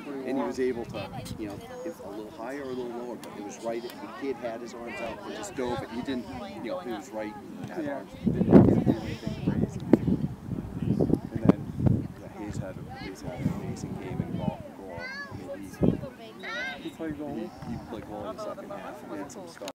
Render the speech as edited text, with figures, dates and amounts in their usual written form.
and he was able to, you know, it's a little higher or a little lower, but it was right. The kid had his arms out and just dove it. He didn't, you know, he was right. Had arms. Didn't do anything crazy. And then Hayes had an amazing game in goal. I mean, he played goal. He played goal in the second half and had some stuff.